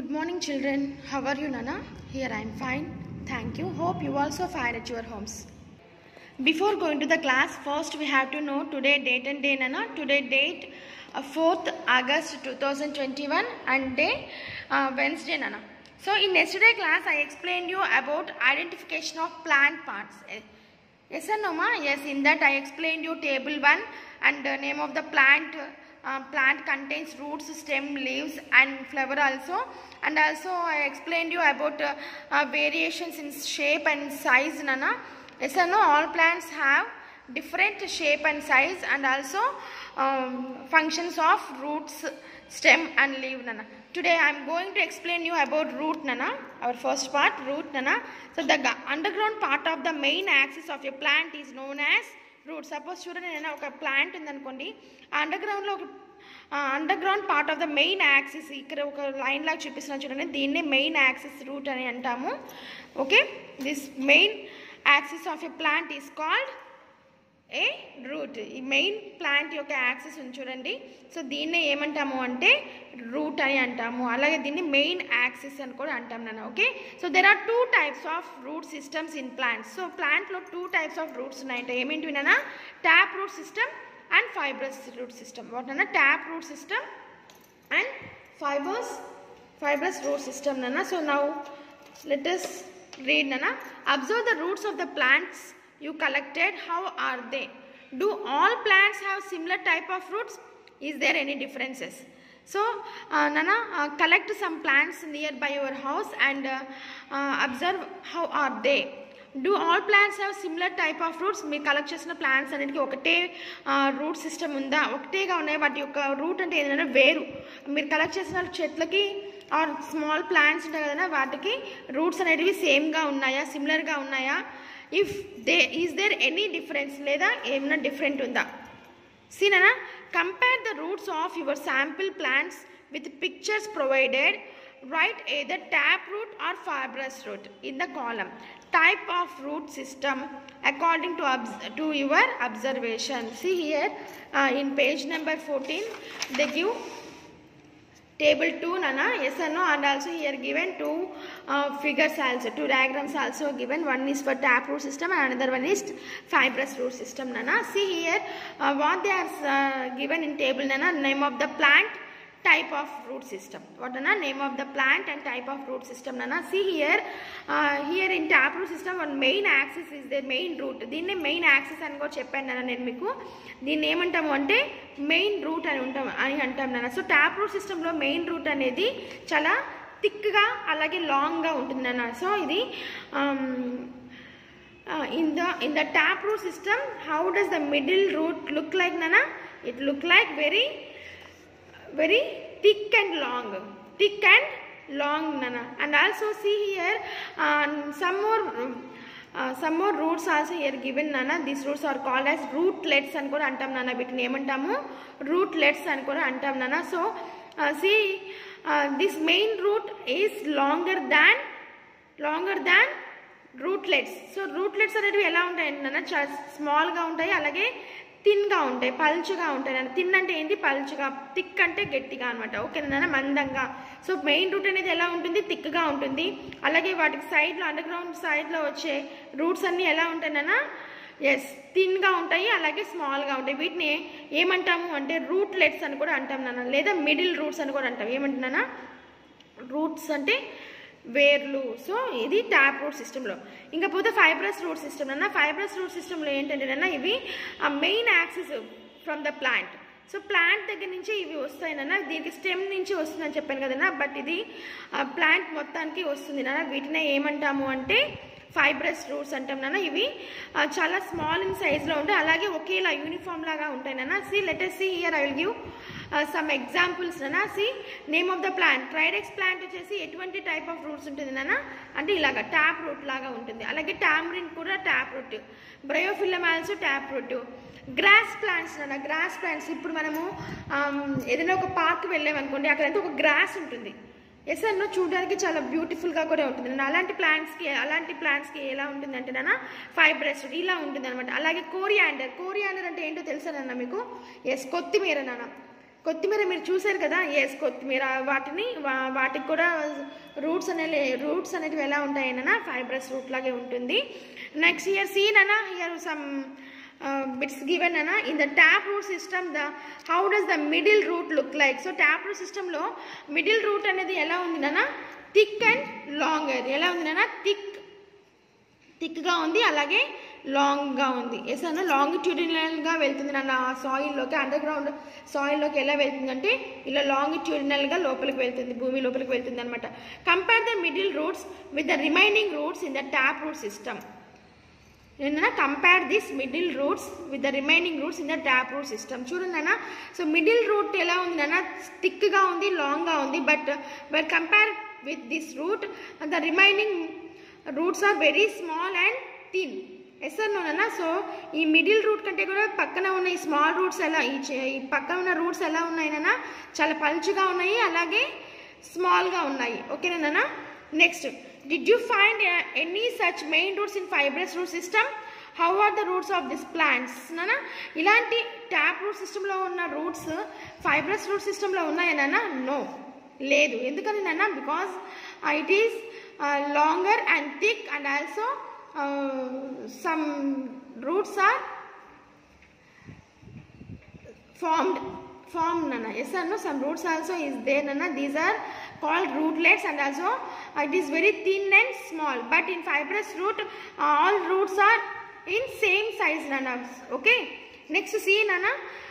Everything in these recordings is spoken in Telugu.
Good morning, children. How are you, Nana? Here I am fine. Thank you. Hope you also fine at your homes. Before going to the class, first we have to know today date and day, Nana. Today date 4th August 2021 and day Wednesday, Nana. So in yesterday class, I explained you about identification of plant parts. Yes or no, ma? Yes, in that I explained you table 1 and the name of the plant. Plant contains roots, stem, leaves and flower also, and also I explained you about variations in shape and size, Nana. Yes or no, all plants have different shape and size, and also functions of roots, stem and leaf, Nana. Today I am going to explain you about root, Nana. Our first part, root, Nana. So the underground part of the main axis of a plant is known as root. Suppose చూడండి నేను ఒక ప్లాంట్ ఉందనుకోండి, underground part of the main axis ఇక్కడ ఒక లైన్ లాగా చూపిస్తున్నాను చూడండి, దీన్ని మెయిన్ యాక్సిస్ రూట్ అని అంటాము. Okay, this main axis of a plant is called a root. ఈ మెయిన్ ప్లాంట్ యొక్క యాక్సిస్ ఉంది చూడండి, సో దీన్నే ఏమంటాము అంటే రూట్ అని అంటాము. అలాగే దీన్ని మెయిన్ యాక్సిస్ అని కూడా అంటాం నాన్న. Okay, so there are 2 types of root systems in plants. So ప్లాంట్లో 2 టైప్స్ ఆఫ్ రూట్స్ ఉన్నాయంట. ఏమేంటివి నాన్న? Tap root system and fibrous root system. What నాన్న? Tap root system and fibrous root system, Nana. So now let us read, Nana. Observe the roots of the plants you collected. How are they? Do all plants have similar type of roots? Is there any differences? So Nana, collect some plants nearby your house and observe how are they. Do all plants have similar type of roots? మీరు కలెక్ట్ చేసిన ప్లాంట్స్ అన్నిటికీ ఒకటే రూట్ సిస్టమ్ ఉందా? ఒకటేగా ఉన్నాయి. వాటి యొక్క రూట్ అంటే ఏంటంటే వేరు. మీరు కలెక్ట్ చేసిన చెట్లకి ఆర్ స్మాల్ ప్లాంట్స్ ఉంటాయి కదా, వాటికి రూట్స్ అనేటివి సేమ్గా ఉన్నాయా, సిమిలర్గా ఉన్నాయా? If is there any difference, లేదా ఏమైనా డిఫరెంట్ ఉందా? See, Nana, compare the roots of your sample plants with pictures provided. Write either tap root or fibrous root in the column. Type of root system according to your observation. See here in page number 14 they give table 2, Nana. Yes or no? And also here given 2 figures also, 2 diagrams also given. One is for tap root system and another one is fibrous root system, Nana. See here what they are given in table, Nana. Name of the plant, type of root system. What, Nana? Name of the plant and type of root system, Nana. See here here in tap root system one main axis is the main root. దీన్ని మెయిన్ యాక్సిస్ అని కూడా చెప్పాను నాన్న నేను మీకు. దీన్ని ఏమంటాము అంటే మెయిన్ రూట్ అని అంటాం నాన్న. సో ట్యాప్ రూట్ సిస్టంలో మెయిన్ రూట్ అనేది చాలా థిక్గా అలాగే లాంగ్గా ఉంటుంది నాన్న. సో ఇది in the tap root system, how does the middle root look like, Nana? It look like very thick and long, Nana. And also see here some more roots also here given, Nana. These roots are called as rootlets అని కూడా అంటాం నాన్న. వీటిని ఏమంటాము? రూట్లెట్స్ అని కూడా అంటాం నాన్న. So see this main root is longer than rootlets. So rootlets అనేవి ఎలా ఉంటాయండి నాన్న? చాలా స్మాల్గా ఉంటాయి, అలాగే థిన్గా ఉంటాయి, పల్చుగా ఉంటాయి నాన్న. థిన్ అంటే ఏంటి? పల్చుగా. థిక్ అంటే గట్టిగా అనమాట. ఓకే నాన్న, మందంగా. సో మెయిన్ రూట్ అనేది ఎలా ఉంటుంది? థిక్గా ఉంటుంది. అలాగే వాటికి సైడ్లో అండర్గ్రౌండ్ సైడ్లో వచ్చే రూట్స్ అన్నీ ఎలా ఉంటాయి నాన్న? ఎస్, థిన్గా ఉంటాయి, అలాగే స్మాల్గా ఉంటాయి. వీటిని ఏమంటాము అంటే రూట్లెట్స్ అని కూడా అంటాం నాన్న, లేదా మిడిల్ రూట్స్ అని కూడా అంటాం. ఏమంటున్నానా? రూట్స్ అంటే వేర్లు. సో ఇది ట్యాప్ రూట్ సిస్టంలో. ఇంకా పోతే ఫైబ్రస్ రూట్ సిస్టమ్ అన్న. ఫైబ్రస్ రూట్ సిస్టంలో ఏంటంటే అన్న, ఇవి main axis from the plant. So plant దగ్గర నుంచి ఇవి వస్తాయినన్న. దీనికి స్టెమ్ నుంచి వస్తుందని చెప్పాను కదన్నా, బట్ ఇది ప్లాంట్ మొత్తానికి వస్తుంది నాన్న. వీటినే ఏమంటాము అంటే ఫైబ్రస్ రూట్స్ అంటాం నాన్న. ఇవి చాలా స్మాల్ ఇన్ సైజ్లో ఉంటాయి, అలాగే ఒకేలా యూనిఫామ్ లాగా ఉంటాయి నాన్న. See let us see here I will give some examples, నాన్న. See name of the plant. Tridax plant వచ్చేసి ఎటువంటి టైప్ ఆఫ్ రూట్స్ ఉంటుంది నాన్న అంటే ఇలాగా ట్యాప్ రూట్ లాగా ఉంటుంది. అలాగే టామరిన్ కూడా tap root. Bryophyllum also tap root. Grass plants నాన్న. గ్రాస్ ప్లాంట్స్ ఇప్పుడు మనము ఏదైనా ఒక పార్క్ వెళ్ళామనుకోండి, అక్కడంటే ఒక గ్రాస్ ఉంటుంది. ఎస్ అన్న, చూడడానికి చాలా బ్యూటిఫుల్గా కూడా ఉంటుంది. అలాంటి ప్లాంట్స్కి ఎలా ఉంటుంది అంటే నాన్న ఫైబ్రస్ ఇలా ఉంటుంది అనమాట. అలాగే కోరియాండర్ అంటే ఏంటో తెలుసా నాన్న మీకు? ఎస్, కొత్తిమీర నాన్న. కొత్తిమీర మీరు చూసారు కదా, ఎస్ కొత్తిమీర వాటికి కూడా రూట్స్ అనేటివి ఎలా ఉంటాయన్నా ఫైబ్రస్ రూట్ లాగే ఉంటుంది. నెక్స్ట్ హియర్ సీన్ అన్న, హియర్ సమ్ బిట్స్ గివెన్ అన్న. In the tap root system how does the middle root look like? So tap root సిస్టంలో మిడిల్ రూట్ అనేది ఎలా ఉంది నాన్న? Thick and longer. ఎలా ఉంది నాన్న? థిక్గా ఉంది, అలాగే లాంగ్గా ఉంది. ఎస్ అన్న, లాంగిట్యూడినల్గా వెళ్తుంది నాన్న సాయిల్లోకి, అండర్ గ్రౌండ్ సాయిల్లోకి ఎలా వెళ్తుందంటే ఇలా లాంగిట్యూడినల్గా లోపలికి వెళ్తుంది, భూమి లోపలికి వెళ్తుంది అనమాట. Compare the middle roots with the remaining roots in the tap root system. ఏంటన్నా compare this middle roots with the remaining roots in the tap root system. చూడండి అన్న, సో మిడిల్ రూట్ ఎలా ఉంది అన్న? థిక్గా ఉంది, లాంగ్గా ఉంది. But compare with this root the remaining roots are very small and thin. Yes or no అన్న? సో ఈ మిడిల్ రూట్ కంటే కూడా పక్కన ఉన్న ఈ స్మాల్ రూట్స్ ఎలా, ఈ పక్కన ఉన్న రూట్స్ ఎలా ఉన్నాయినా? చాలా పల్చుగా ఉన్నాయి, అలాగే స్మాల్గా ఉన్నాయి. ఓకేనా? Next, did you find any such main roots in fibrous root system? How are the roots of this plants? నానా ఇలాంటి ట్యాప్ రూట్ సిస్టంలో ఉన్న రూట్స్ ఫైబ్రస్ రూట్ సిస్టంలో ఉన్నాయనా? నో, లేదు. ఎందుకని నాన్న? Because it is longer and thick and also some roots are formed nana. Yes or no? Some roots also is there nana. These are called rootlets and also it is very thin and small. But in fibrous root all roots are in same size nana. Okay, next see nana.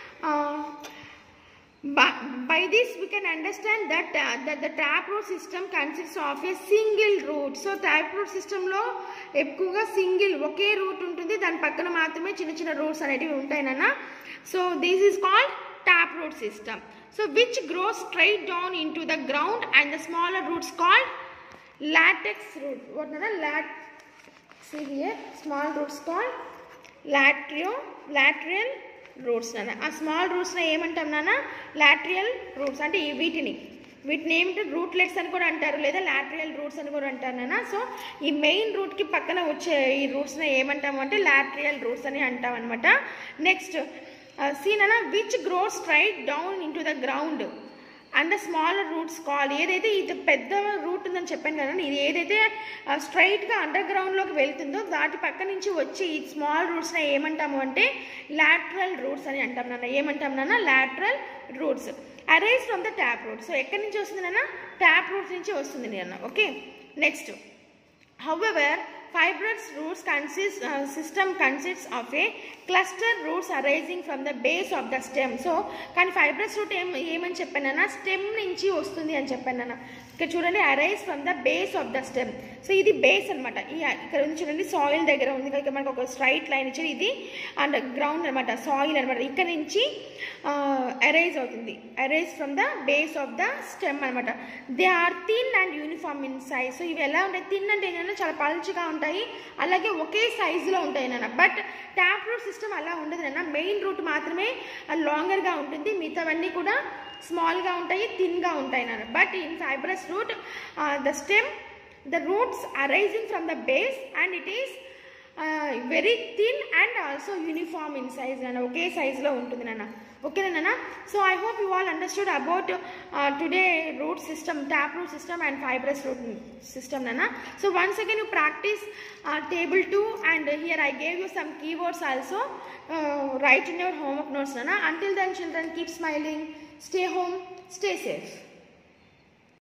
By this we can understand that the tap root system consists of a single root. So tap root system lo ఎక్కువగా సింగిల్ ఒకే రూట్ ఉంటుంది, దాని పక్కన మాత్రమే చిన్న చిన్న రూట్స్ అనేటివి ఉంటాయి నాన్న. So this is called tap root system. So which grows straight down into the ground and the smaller roots called latex root. What nana? See here, small roots called lateral roots నాన్న. ఆ స్మాల్ రూట్స్ని ఏమంటాం నాన్న? Lateral roots. అంటే వీటిని ఏమిటి? రూట్లెట్స్ అని కూడా అంటారు, లేదా లాటరల్ రూట్స్ అని కూడా అంటారు నాన్న. సో ఈ మెయిన్ రూట్కి పక్కన వచ్చే ఈ రూట్స్ని ఏమంటాము అంటే లాటరల్ రూట్స్ అని అంటాం అనమాట. నెక్స్ట్ సీ నాన్న, which grows straight down into the ground and the smaller roots call. ఏదైతే ఇది పెద్ద రూట్ ఉందని చెప్పాను కదా, ఇది ఏదైతే స్ట్రైట్గా అండర్ గ్రౌండ్లోకి వెళ్తుందో దాటి పక్క నుంచి వచ్చి ఈ స్మాల్ రూట్స్ని ఏమంటాము అంటే లాటరల్ రూట్స్ అని అంటాం నాన్న. ఏమంటాం నాన్న? Lateral roots. Arise from the tap root. So ఎక్కడి నుంచి వస్తుంది నాన్న? ట్యాప్ రూట్స్ నుంచి వస్తుంది నాన్న. Okay, next, however fibrous roots system consists of a cluster roots arising from the base of the stem. So కానీ fibrous root ఏమని చెప్పానన్నా? స్టెమ్ నుంచి వస్తుంది అని చెప్పానన్నా. ఇక్కడ చూడండి, arise from the base of the stem. So ఇది బేస్ అనమాట. ఇక్కడ ఉంది చూడండి, సాయిల్ దగ్గర ఉంది, ఇక్కడ మనకు ఒక స్ట్రైట్ లైన్ ఇచ్చి ఇది అండ్ గ్రౌండ్ అనమాట, సాయిల్ అనమాట. ఇక్కడ నుంచి అరైజ్ అవుతుంది, arise from the base of the stem అనమాట. They are thin and uniform in size. So ఇవి ఎలా ఉంటాయి? థిన్ అంటే ఏంటంటే చాలా పల్చగా ఉంటాయి, అలాగే ఒకే సైజులో ఉంటాయి నాన్న. బట్ ట్యాప్ రూట్ సిస్టమ్ అలా ఉండదు నాన్న. మెయిన్ రూట్ మాత్రమే లాంగర్గా ఉంటుంది, మిగతావన్నీ కూడా స్మాల్గా ఉంటాయి, థిన్గా ఉంటాయి నాన్న. But in fibrous root the stem, the roots arising from the base and it is very thin and also uniform in size nana. Okay size lo untundi nana. Okay nana. So I hope you all understood about today root system, tap root system and fibrous root system nana. So once again you practice table 2 and here I gave you some keywords also. Write in your homework notes nana. Until then children, keep smiling, stay home, stay safe.